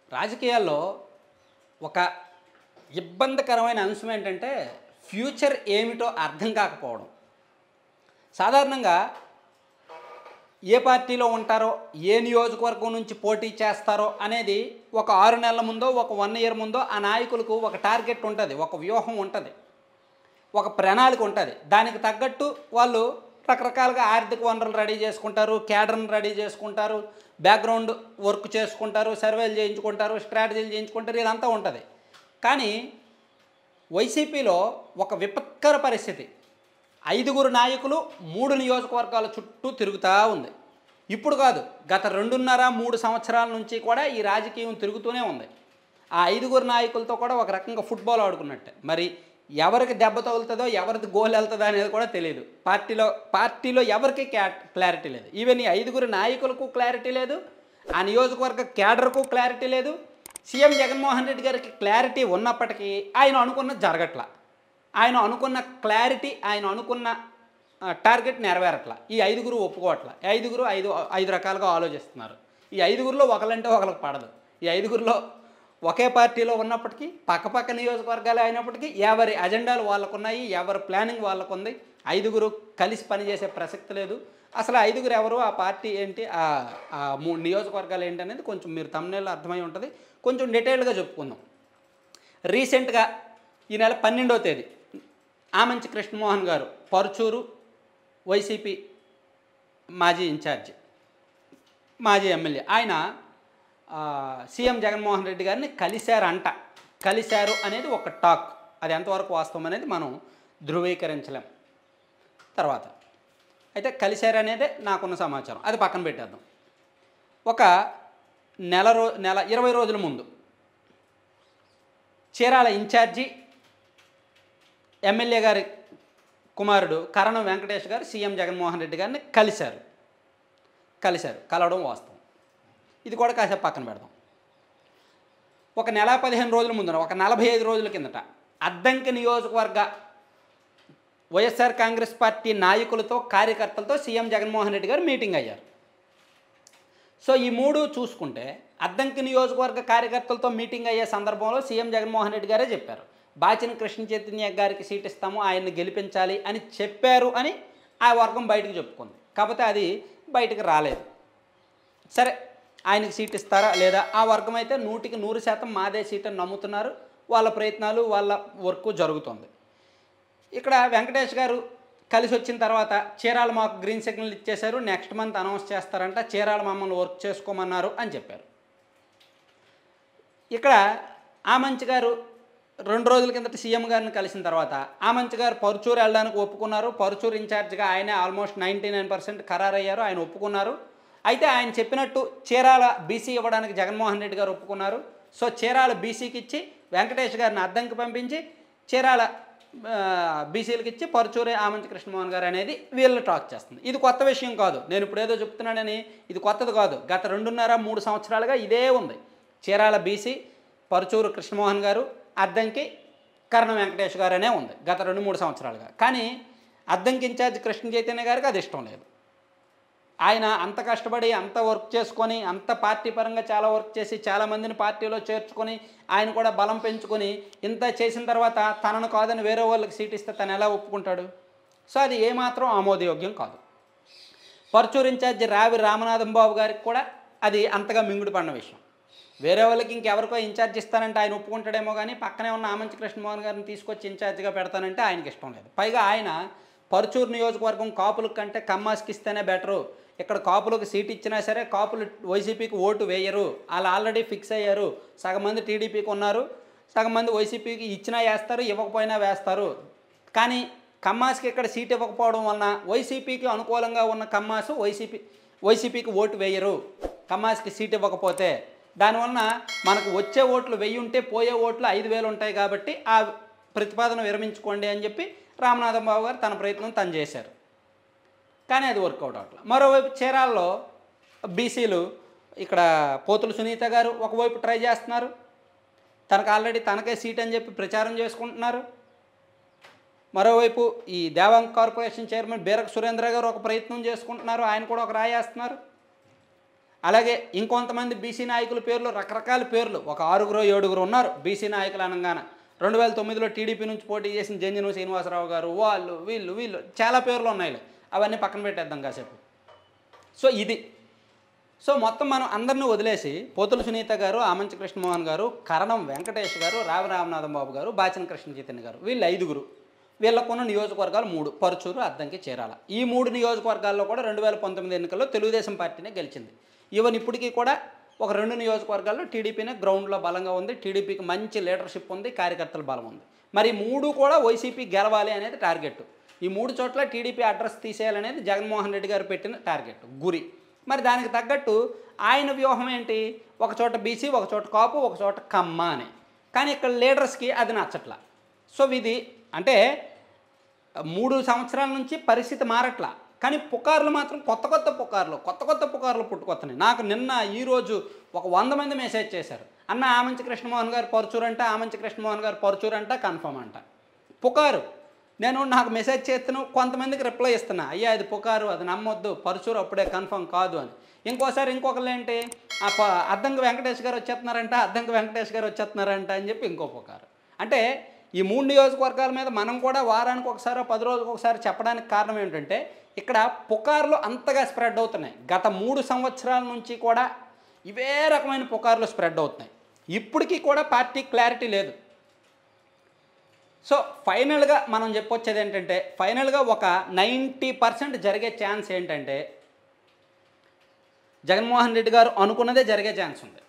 రాజకీయాల్లో ఒక ఇబ్బందికరమైన అంశం ఏంటంటే ఫ్యూచర్ ఏమిటో అర్థం కాకపోవడం. సాధారణంగా ఏ పార్టీలో ఉంటారో, ఏ నియోజకవర్గం నుంచి పోటీ చేస్తారో అనేది ఒక 6 నెలల ముందో, ఒక 1 ఇయర్ ముందో ఆ నాయకులకు ఒక టార్గెట్ ఉంటుంది, ఒక వ్యూహం ఉంటుంది, ఒక ప్రణాళిక ఉంటుంది. దానికి తగ్గట్టు వాళ్ళు రకరకాలుగా ఆర్థిక వనరులు రెడీ చేసుకుంటారు, క్యాడర్ని రెడీ చేసుకుంటారు, బ్యాక్గ్రౌండ్ వర్క్ చేసుకుంటారు, సర్వేలు చేయించుకుంటారు, స్ట్రాటజీలు చేయించుకుంటారు, ఇదంతా ఉంటుంది. కానీ వైసీపీలో ఒక విపత్కర పరిస్థితి. 5 నాయకులు 3 నియోజకవర్గాల చుట్టూ తిరుగుతూ ఉంది. ఇప్పుడు కాదు, గత 2.5-3 సంవత్సరాల నుంచి కూడా ఈ రాజకీయం తిరుగుతూనే ఉంది. ఆ 5 నాయకులతో కూడా ఒక రకంగా ఫుట్బాల్ ఆడుకున్నట్టే. మరి ఎవరికి దెబ్బ తగులుతుందో, ఎవరిది గోల్ వెళ్తుందో అనేది కూడా తెలియదు. పార్టీలో ఎవరికి క్లారిటీ లేదు. ఈవెన్ ఈ 5 నాయకులకు క్లారిటీ లేదు, ఆ నియోజకవర్గ క్యాడర్కు క్లారిటీ లేదు. సీఎం జగన్మోహన్ రెడ్డి గారికి క్లారిటీ ఉన్నప్పటికీ ఆయన అనుకున్నది జరగట్లా. ఆయన అనుకున్న క్లారిటీ, ఆయన అనుకున్న టార్గెట్ నెరవేరట్లా. ఈ 5 ఒప్పుకోవట్లా. 5 రకాలుగా ఆలోచిస్తున్నారు. ఈ 5లో ఒకలంటే ఒకరికి పడదు. ఈ 5లో ఒకే పార్టీలో ఉన్నప్పటికీ, పక్కపక్క నియోజకవర్గాలు అయినప్పటికీ ఎవరి అజెండాలు వాళ్ళకున్నాయి, ఎవరి ప్లానింగ్ వాళ్ళకుంది. 5 కలిసి పనిచేసే ప్రసక్తి లేదు. అసలు 5 ఎవరు, ఆ పార్టీ ఏంటి, ఆ 3 నియోజకవర్గాలు ఏంటి అనేది కొంచెం మీరు తమ్ముళ్ళు అర్థమై ఉంటుంది. కొంచెం డీటెయిల్గా చెప్పుకుందాం. రీసెంట్గా ఈ నెల 12వ తేదీ ఆమంచి కృష్ణమోహన్ గారు, పరుచూరు వైసీపీ మాజీ ఇన్ఛార్జి, మాజీ ఎమ్మెల్యే, ఆయన సీఎం జగన్మోహన్ రెడ్డి గారిని కలిశారు అనేది ఒక టాక్. అది ఎంతవరకు వాస్తవం అనేది మనం ధృవీకరించలేం తర్వాత. అయితే కలిశారు అనేదే నాకున్న సమాచారం, అది పక్కన పెట్టేద్దాం. ఒక నెల 20 రోజుల ముందు చీరాల ఇన్ఛార్జి ఎమ్మెల్యే గారి కుమారుడు కరణం వెంకటేష్ గారు సీఎం జగన్మోహన్ రెడ్డి గారిని కలవడం వాస్తవం. ఇది కూడా కాసేపు పక్కన పెడదాం. ఒక నెల 15 రోజుల ముందున, ఒక 45 రోజుల కిందట అద్దంకి నియోజకవర్గ వైఎస్ఆర్ కాంగ్రెస్ పార్టీ నాయకులతో, కార్యకర్తలతో సీఎం జగన్మోహన్ రెడ్డి గారు మీటింగ్ అయ్యారు. సో ఈ 3 చూసుకుంటే, అద్దంకి నియోజకవర్గ కార్యకర్తలతో మీటింగ్ అయ్యే సందర్భంలో సీఎం జగన్మోహన్ రెడ్డి గారే చెప్పారు, బాచిన కృష్ణ చైతన్య గారికి సీట్ ఇస్తాము, ఆయన్ని గెలిపించాలి అని చెప్పారు అని ఆ వర్గం బయటకు చెప్పుకుంది. కాకపోతే అది బయటకు రాలేదు. సరే, ఆయనకి సీట్ ఇస్తారా లేదా, ఆ వర్గం అయితే 100% మాదే సీట్ అని నమ్ముతున్నారు. వాళ్ళ ప్రయత్నాలు, వాళ్ళ వర్క్ జరుగుతుంది. ఇక్కడ వెంకటేష్ గారు కలిసి వచ్చిన తర్వాత చీరాల మాకు గ్రీన్ సిగ్నల్ ఇచ్చేశారు, నెక్స్ట్ మంత్ అనౌన్స్ చేస్తారంట, చీరాల మమ్మల్ని వర్క్ చేసుకోమన్నారు అని చెప్పారు. ఇక్కడ ఆమంచి గారు 2 రోజుల కిందట సీఎం గారిని కలిసిన తర్వాత ఆమంచి గారు పరుచూరు వెళ్ళడానికి ఒప్పుకున్నారు. పరుచూరు ఇన్ఛార్జిగా ఆయనే ఆల్మోస్ట్ 99% ఖరారయ్యారు, ఆయన ఒప్పుకున్నారు. అయితే ఆయన చెప్పినట్టు చీరాల బీసీ ఇవ్వడానికి జగన్మోహన్ రెడ్డి గారు ఒప్పుకున్నారు. సో చీరాల బీసీకి ఇచ్చి వెంకటేష్ గారిని అద్దంకి పంపించి చీరాల బీసీలకు ఇచ్చి పరుచూరే ఆమంచి కృష్ణమోహన్ గారు అనేది వీళ్ళు టాక్ చేస్తుంది. ఇది కొత్త విషయం కాదు, నేను ఇప్పుడు ఏదో చెప్తున్నానని ఇది కొత్తది కాదు. గత 2.5-3 సంవత్సరాలుగా ఇదే ఉంది. చీరాల బీసీ, పరుచూరు కృష్ణమోహన్ గారు, అద్దంకి కరణం వెంకటేష్ గారు అనే ఉంది గత 2-3 సంవత్సరాలుగా. కానీ అద్దంకి ఇన్ఛార్జ్ కృష్ణ చైతన్య గారికి అది ఇష్టం లేదు. ఆయన అంత కష్టపడి, అంత వర్క్ చేసుకొని, అంత పార్టీ పరంగా చాలా వర్క్ చేసి, చాలామందిని పార్టీలో చేర్చుకొని, ఆయన కూడా బలం పెంచుకొని, ఇంత చేసిన తర్వాత తనను కాదని వేరే వాళ్ళకి సీట్ ఇస్తే తను ఎలా ఒప్పుకుంటాడు? సో అది ఏమాత్రం ఆమోదయోగ్యం కాదు. పరుచూరు ఇన్ఛార్జి రావి రామనాథం బాబు గారికి కూడా అది అంతగా మింగుడు పడిన విషయం. వేరే వాళ్ళకి ఇంకెవరికో ఇన్ఛార్జ్ ఇస్తానంటే ఆయన ఒప్పుకుంటాడేమో, కానీ పక్కనే ఉన్న ఆమంచి కృష్ణమోహన్ గారిని తీసుకొచ్చి ఇన్ఛార్జిగా పెడతానంటే ఆయనకి ఇష్టం లేదు. పైగా ఆయన పరుచూరు నియోజకవర్గం కాపుల కంటే కమ్మాస్కి ఇస్తేనే బెటరు, ఇక్కడ కాపులకు సీట్ ఇచ్చినా సరే కాపులు వైసీపీకి ఓటు వేయరు, వాళ్ళు ఆల్రెడీ ఫిక్స్ అయ్యారు, సగం మంది టీడీపీకి ఉన్నారు, సగం మంది వైసీపీకి ఇచ్చినా వేస్తారు, ఇవ్వకపోయినా వేస్తారు. కానీ కమ్మాస్కి ఇక్కడ సీట్ ఇవ్వకపోవడం వలన వైసీపీకి అనుకూలంగా ఉన్న కమ్మాసు వైసీపీకి ఓటు వేయరు. కమ్మాస్కి సీట్ ఇవ్వకపోతే దానివలన మనకు వచ్చే ఓట్లు 1000 ఉంటే పోయే ఓట్లు 5000 ఉంటాయి, కాబట్టి ఆ ప్రతిపాదన విరమించుకోండి అని చెప్పి రామనాథం బాబు గారు తన ప్రయత్నం తను చేశారు. కానీ అది వర్కౌట్ అవ్వట్లేదు. మరోవైపు చీరాల్లో బీసీలు, ఇక్కడ పోతుల సునీత గారు ఒకవైపు ట్రై చేస్తున్నారు, తనకు ఆల్రెడీ తనకే సీట్ అని చెప్పి ప్రచారం చేసుకుంటున్నారు. మరోవైపు ఈ దేవాంగ్ కార్పొరేషన్ చైర్మన్ బీరక సురేంద్ర గారు ఒక ప్రయత్నం చేసుకుంటున్నారు, ఆయన కూడా ఒక రాయేస్తున్నారు. అలాగే ఇంకొంతమంది బీసీ నాయకుల పేర్లు రకరకాల పేర్లు ఒక 6గురు 7గురు ఉన్నారు బీసీ నాయకులు అనగానే. 2009లో టీడీపీ నుంచి పోటీ చేసిన జంజనం శ్రీనివాసరావు గారు, వాళ్ళు వీళ్ళు చాలా పేర్లు ఉన్నాయి. అవన్నీ పక్కన పెట్టేద్దాం కాసేపు. సో ఇది సో మొత్తం మనం అందరినీ వదిలేసి పోతుల సునీత గారు, ఆమంచి కృష్ణమోహన్ గారు, కరణం వెంకటేష్ గారు, రావి రామనాథం బాబు గారు, బాచిన కృష్ణ చైతన్య గారు, వీళ్ళు 5గురు. వీళ్ళకున్న నియోజకవర్గాలు 3: పరుచూరు, అద్దంకి, చీరాల. ఈ 3 నియోజకవర్గాల్లో కూడా 2019 ఎన్నికల్లో తెలుగుదేశం పార్టీనే గెలిచింది. ఈవెన్ ఇప్పటికీ కూడా ఒక 2 నియోజకవర్గాల్లో టీడీపీనే గ్రౌండ్లో బలంగా ఉంది. టీడీపీకి మంచి లీడర్షిప్ ఉంది, కార్యకర్తల బలం ఉంది. మరి 3 కూడా వైసీపీ గెలవాలి అనేది టార్గెట్. ఈ 3 చోట్ల టీడీపీ అడ్రస్ తీసేయాలనేది జగన్మోహన్ రెడ్డి గారు పెట్టిన టార్గెట్, గురి. మరి దానికి తగ్గట్టు ఆయన వ్యూహం ఏంటి? ఒక చోట బీసీ, ఒక చోట కాపు, ఒక చోట కమ్మ అని. కానీ ఇక్కడ లీడర్స్కి అది నచ్చట్లా. సో ఇది అంటే 3 సంవత్సరాల నుంచి పరిస్థితి మారట్లా. కానీ పుకార్లు మాత్రం కొత్త పుకార్లు పుట్టుకొస్తున్నాయి. నాకు నిన్న ఈరోజు ఒక 100 మంది మెసేజ్ చేశారు. అన్న ఆమంచి కృష్ణమోహన్ గారు పరుచూరంట, ఆమంచి కృష్ణమోహన్ గారు పరుచూరంట, కన్ఫర్మ్ అంట. పుకారు. నాకు మెసేజ్ చేస్తాను, కొంతమందికి రిప్లై ఇస్తున్నా, అయ్యా ఇది పుకారు, అది నమ్మొద్దు, పరుచూరు అప్పుడే కన్ఫర్మ్ కాదు అని. ఇంకోసారి ఇంకొకరు ఏంటి, అద్దంకి వెంకటేష్ గారు వచ్చేస్తున్నారంట అని చెప్పి ఇంకో పుకారు. అంటే ఈ 3 నియోజకవర్గాల మీద మనం కూడా వారానికి ఒకసారి 10 రోజులకు ఒకసారి చెప్పడానికి కారణం ఏంటంటే ఇక్కడ పుకార్లు అంతగా స్ప్రెడ్ అవుతున్నాయి. గత 3 సంవత్సరాల నుంచి కూడా ఇవే రకమైన పుకార్లు స్ప్రెడ్ అవుతున్నాయి. ఇప్పటికీ కూడా పార్టీ క్లారిటీ లేదు. సో ఫైనల్గా మనం చెప్పొచ్చేది ఏంటంటే ఫైనల్గా ఒక 90% జరిగే ఛాన్స్ ఏంటంటే జగన్మోహన్ రెడ్డి గారు అనుకున్నదే జరిగే ఛాన్స్ ఉంది.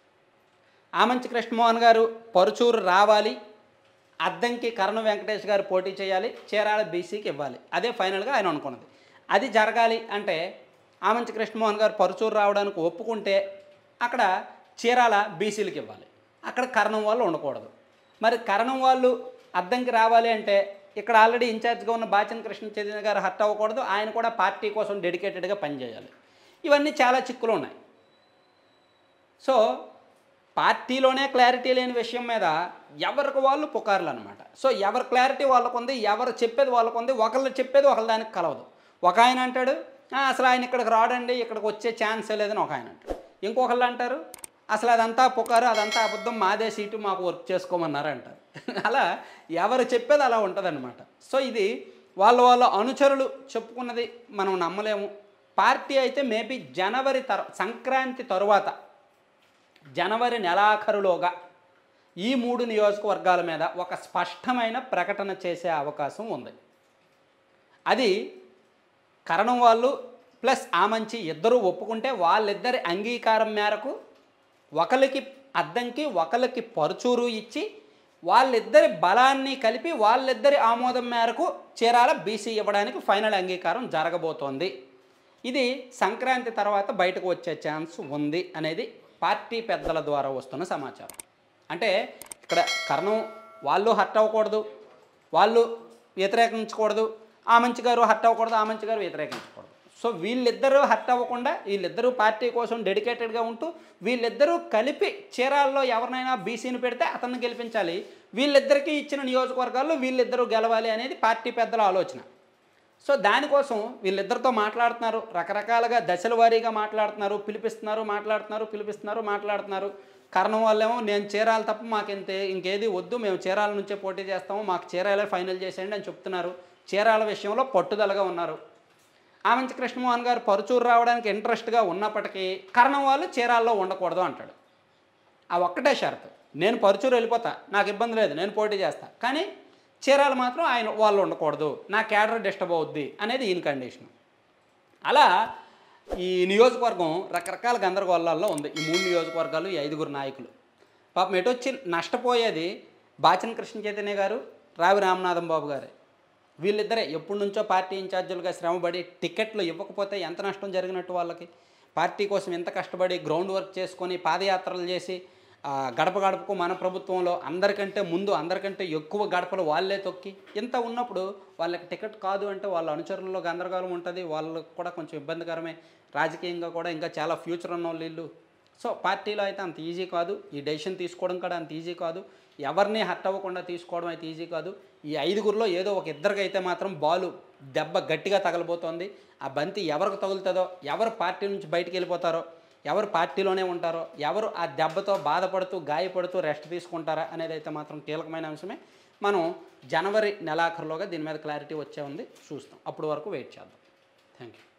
ఆమంచి కృష్ణమోహన్ గారు పరుచూరు రావాలి, అద్దంకి కరణం వెంకటేష్ గారు పోటీ చేయాలి, చీరాల బీసీకి ఇవ్వాలి. అదే ఫైనల్గా ఆయన అనుకున్నది. అది జరగాలి అంటే ఆమంచి కృష్ణమోహన్ గారు పరుచూరు రావడానికి ఒప్పుకుంటే అక్కడ చీరాల బీసీలకు ఇవ్వాలి, అక్కడ కరణం వాళ్ళు ఉండకూడదు. మరి కరణం వాళ్ళు అద్దంకి రావాలి అంటే ఇక్కడ ఆల్రెడీ ఇన్ఛార్జ్గా ఉన్న బాచిన కృష్ణ చైతన్య గారు హర్ట్ అవ్వకూడదు, ఆయన కూడా పార్టీ కోసం డెడికేటెడ్గా పనిచేయాలి. ఇవన్నీ చాలా చిక్కులు ఉన్నాయి. సో పార్టీలోనే క్లారిటీ లేని విషయం మీద ఎవరికి వాళ్ళు పుకార్లు అనమాట. సో ఎవరి క్లారిటీ వాళ్ళకు ఉంది, ఎవరు చెప్పేది వాళ్ళకు ఉంది, ఒకళ్ళు చెప్పేది ఒకళ్ళ దానికి కలవదు. ఒక ఆయన అంటాడు అసలు ఆయన ఇక్కడికి రాడండి, ఇక్కడికి వచ్చే ఛాన్సే లేదని ఒక ఆయన అంటాడు. ఇంకొకళ్ళు అంటారు అసలు అదంతా పుకారు, అదంతా అబద్ధం, మాదే సీటు, మాకు వర్క్ చేసుకోమన్నారు అంటారు. అలా ఎవరు చెప్పేది అలా ఉంటుందన్నమాట. సో ఇది వాళ్ళ అనుచరులు చెప్పుకున్నది మనం నమ్మలేము. పార్టీ అయితే మేబీ సంక్రాంతి తరువాత జనవరి నెలాఖరులోగా ఈ 3 నియోజకవర్గాల మీద ఒక స్పష్టమైన ప్రకటన చేసే అవకాశం ఉంది. అది కరణం వాళ్ళు ప్లస్ ఆమంచి ఇద్దరూ ఒప్పుకుంటే వాళ్ళిద్దరి అంగీకారం మేరకు ఒకరికి అద్దంకి ఒకరికి పరుచూరు ఇచ్చి వాళ్ళిద్దరి బలాన్ని కలిపి వాళ్ళిద్దరి ఆమోదం మేరకు చీరాల బీసీ ఇవ్వడానికి ఫైనల్ అంగీకారం జరగబోతోంది. ఇది సంక్రాంతి తర్వాత బయటకు వచ్చే ఛాన్స్ ఉంది అనేది పార్టీ పెద్దల ద్వారా వస్తున్న సమాచారం. అంటే ఇక్కడ కరణం వాళ్ళు హర్ట్ అవ్వకూడదు, వాళ్ళు వ్యతిరేకించకూడదు, ఆమంచి గారు హర్ట్ అవ్వకూడదు, ఆమంచి గారు వ్యతిరేకించకూడదు. సో వీళ్ళిద్దరూ హర్ట్ అవ్వకుండా వీళ్ళిద్దరూ పార్టీ కోసం డెడికేటెడ్గా ఉంటూ వీళ్ళిద్దరూ కలిపి చీరాల్లో ఎవరినైనా బీసీని పెడితే అతన్ని గెలిపించాలి, వీళ్ళిద్దరికీ ఇచ్చిన నియోజకవర్గాల్లో వీళ్ళిద్దరూ గెలవాలి అనేది పార్టీ పెద్దల ఆలోచన. సో దానికోసం వీళ్ళిద్దరితో మాట్లాడుతున్నారు, రకరకాలుగా దశల వారీగా మాట్లాడుతున్నారు, పిలిపిస్తున్నారు. కారణం వాళ్ళేమో నేను చీరాల తప్ప మాకు ఇంకేది వద్దు, మేము చీరాల నుంచే పోటీ చేస్తాము, మాకు చీరాలే ఫైనల్ చేసేయండి అని చెప్తున్నారు. చీరాల విషయంలో పట్టుదలగా ఉన్నారు. ఆమంచి కృష్ణమోహన్ గారు పరుచూరు రావడానికి ఇంట్రెస్ట్గా ఉన్నప్పటికీ కరణం వాళ్ళు చీరాల్లో ఉండకూడదు అంటాడు. ఆ ఒక్కటే షరతు, నేను పరుచూరు వెళ్ళిపోతా, నాకు ఇబ్బంది లేదు, నేను పోటీ చేస్తా, కానీ చీరాలు మాత్రం వాళ్ళు ఉండకూడదు, నా క్యాడర్ డిస్టర్బ్ అవుద్ది అనేది ఈయన కండిషన్. అలా ఈ నియోజకవర్గం రకరకాల గందరగోళాల్లో ఉంది. ఈ 3 నియోజకవర్గాలు, ఈ 5గురు నాయకులు. పాపం ఎటొచ్చి నష్టపోయేది బాచిన కృష్ణ చైతన్య గారు, రావి రామనాథం బాబు గారే. వీళ్ళిద్దరే ఎప్పటి నుంచో పార్టీ ఇన్ఛార్జీలుగా శ్రమపడి టికెట్లు ఇవ్వకపోతే ఎంత నష్టం జరిగినట్టు వాళ్ళకి. పార్టీ కోసం ఎంత కష్టపడి గ్రౌండ్ వర్క్ చేసుకొని పాదయాత్రలు చేసి గడప గడపకు మన ప్రభుత్వంలో అందరికంటే ముందు అందరికంటే ఎక్కువ గడపలు వాళ్ళే తొక్కి ఇంత ఉన్నప్పుడు వాళ్ళకి టికెట్ కాదు అంటే వాళ్ళ అనుచరుల్లో గందరగోళం ఉంటుంది, వాళ్ళకు కూడా కొంచెం ఇబ్బందికరమే. రాజకీయంగా కూడా ఇంకా చాలా ఫ్యూచర్ ఉన్న వాళ్ళు. సో పార్టీలో అయితే అంత ఈజీ కాదు, ఈ డెసిషన్ తీసుకోవడం కూడా అంత ఈజీ కాదు, ఎవరిని హర్ట్ అవ్వకుండా తీసుకోవడం అయితే ఈజీ కాదు. ఈ 5గురిలో ఏదో ఒక ఇద్దరికి అయితే మాత్రం బాలు దెబ్బ గట్టిగా తగలబోతోంది. ఆ బంతి ఎవరికి తగులుతుందో, ఎవరు పార్టీ నుంచి బయటికి వెళ్ళిపోతారో, ఎవరు పార్టీలోనే ఉంటారో, ఎవరు ఆ దెబ్బతో బాధపడుతూ గాయపడుతూ రెస్ట్ తీసుకుంటారా అనేది అయితే మాత్రం కీలకమైన అంశమే. మనం జనవరి నెలాఖరులోగా దీని మీద క్లారిటీ వచ్చే ఉంది, చూస్తాం. అప్పటి వరకు వెయిట్ చేద్దాం. Thank you.